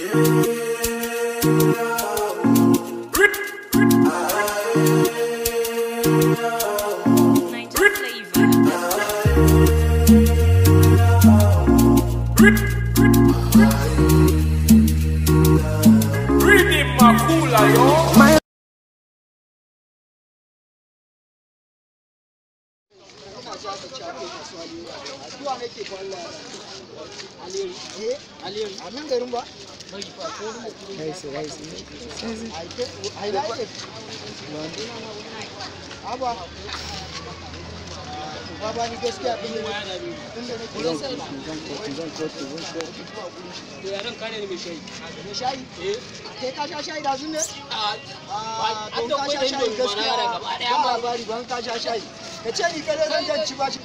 Baba ni gaskiya din ne. Yaran kare ne mai shayi. Mai shayi? Eh. Kai ka sha shayi da zun ne? Don ka sha shayi gaskiya. Ba labari ban ka sha shayi. Ka ce ni kare zan ci ba shi.